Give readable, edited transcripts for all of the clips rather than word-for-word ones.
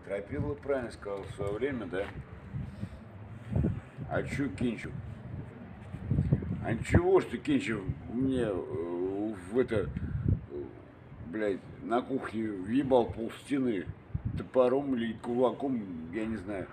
Крапила правильно сказал в свое время, да? А чё Кинчев? А ничего, что Кинчев мне в это, блядь, на кухне въебал пол стены топором или кулаком, я не знаю.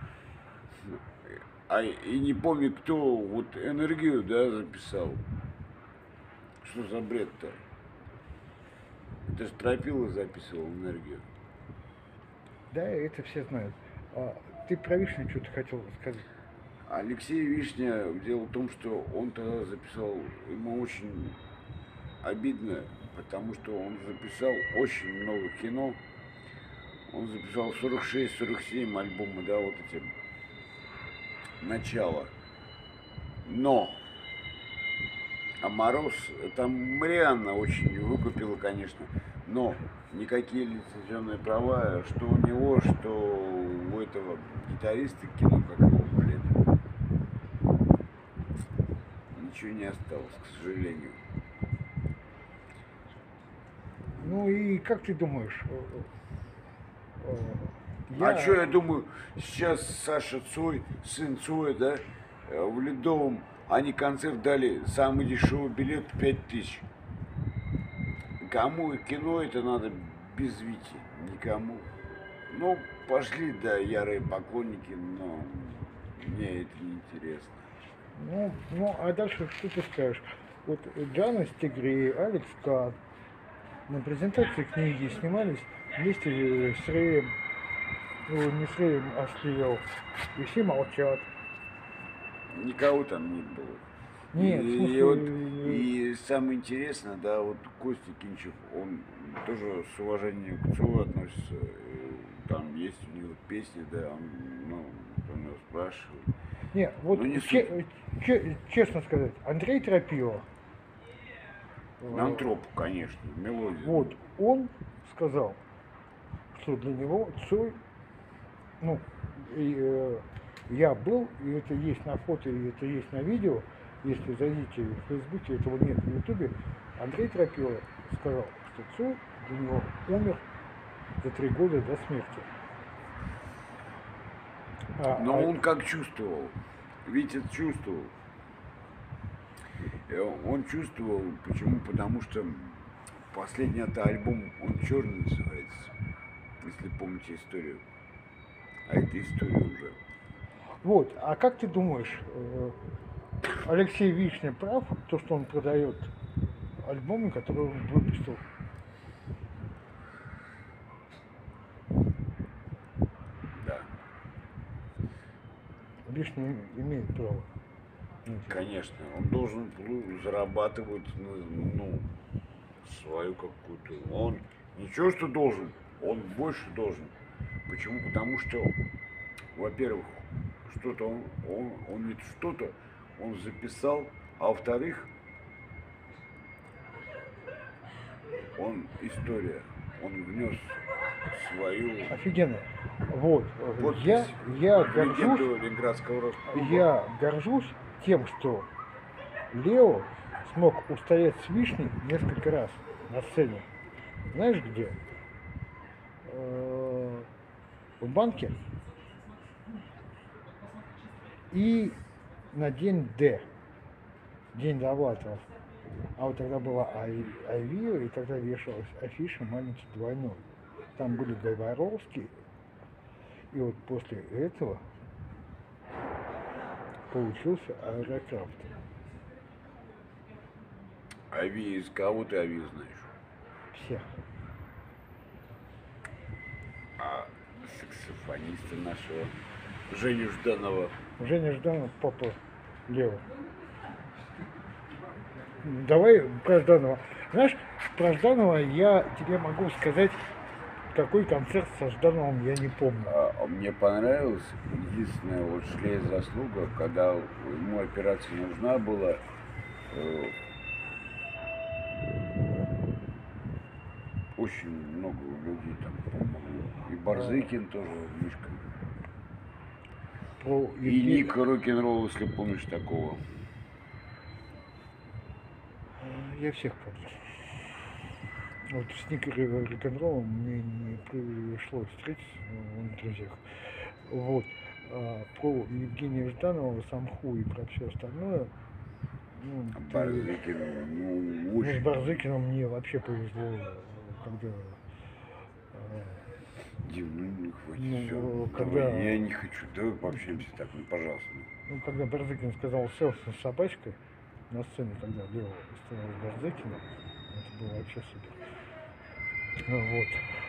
И не помню, кто вот энергию, да, записал. Что за бред-то? Это ж Тропила записывал энергию. Да, это все знают. А ты про Вишню что-то хотел сказать? Алексей Вишня, дело в том, что он тогда записал, ему очень обидно, потому что он записал очень много кино. Он записал 46-47 альбомов, да, вот эти начало. Но а Мороз, там Марианна очень выкупила, конечно, но никакие лицензионные права, что у него, что у этого гитариста кино, как его, блин, ничего не осталось, к сожалению. Ну и как ты думаешь, А что я думаю, сейчас Саша Цой, сын Цоя, да, в Ледовом, они концерт дали, самый дешевый билет 5000. Кому кино это надо без Вити? Никому. Ну, пошли, да, ярые поклонники, но мне это не интересно. ну, а дальше что ты скажешь? Вот Джана Стегри, Алекс Кат на презентации книги снимались вместе с Рэем, ну, не с Рэем, а с Лео, и все молчат. Никого там не было. Нет, в И смысле, вот и самое интересное, да, вот Костя Кинчев, он тоже с уважением к Цою относится. Там есть у него песни, да, он, ну, он его спрашивает. не, вот Но не суть. честно сказать, Андрей Тропила, Антроп, конечно, мелодия. вот, он сказал, что для него Цой, ну, и, я был, и это есть на фото, и это есть на видео, если зайдите в Фейсбуке, этого нет в Ютубе, Андрей Тропила сказал, что Цой для него умер за 3 года до смерти. Но он как чувствовал, Витя чувствовал. Он чувствовал, почему? Потому что последний это альбом, он черный называется, если помните историю. А это история уже. Вот, а как ты думаешь, Алексей Вишня прав, то, что он продает альбомы, которые он выпустил? Да. Вишня имеет право. Конечно, он должен зарабатывать, ну, свою какую-то. Он ничего, что должен, он больше должен. Почему? Потому что, во-первых, что-то он не что-то, он записал, а во-вторых, он история, он внес свою Офигенно. Вот, подпись я в горжусь, легенду Ленинградского рок-клуба. я горжусь тем, что Лео смог устоять с Вишней несколько раз на сцене. Знаешь где? В банке и на день Д, день Довлатова. А вот тогда была Айвио, и тогда вешалась афиша «Маленький двойной». Там были Говоровские, и вот после этого получился Аэрокрафт. Ави, из кого ты Ави знаешь? Всех. А саксофониста нашего Женю Жданова. Женя Жданов, папа Лева. Давай про Жданова. Знаешь, про Жданова я тебе могу сказать, какой концерт со Ждановым я не помню. Мне понравилось, единственное, вот шлей заслуга, когда ему операция нужна была, очень много людей там помогло. И Барзыкин тоже, Мишка. И Ник рок-н-ролл, если помнишь такого. Я всех помню. Вот с Никой Рок-н-роллом мне не пришлось встретиться на друзьях. Вот. А про Евгения Жданова, Самху и про все остальное, ну, Барзыкин, ну, ну, с очень. Барзыкиным мне вообще повезло, когда, Дим, ну не хватит, ну, все. когда, Я не хочу, давай пообщаемся так, ну пожалуйста. ну, когда Барзыкин сказал селфи с собачкой на сцене, когда Лева стоял с Барзыкиным, это было вообще супер. Вот.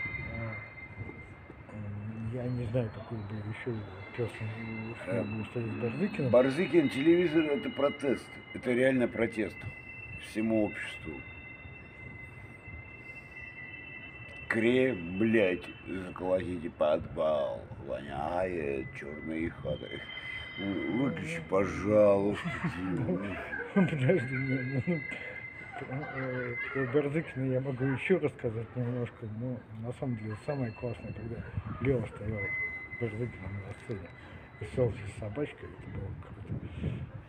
Я не знаю, какой бы еще пес смог бы стоять с Барзыкиным. Барзыкин, телевизор это протест, это реально протест всему обществу. Блядь, заколотите подвал, воняет черные ходы. Выключи, пожалуйста, Дима. Подожди, про Барзыкина я могу еще рассказать немножко, но на самом деле самое классное, когда Лева стоял с Барзыкиным на сцене и селфи с собачкой, это было круто.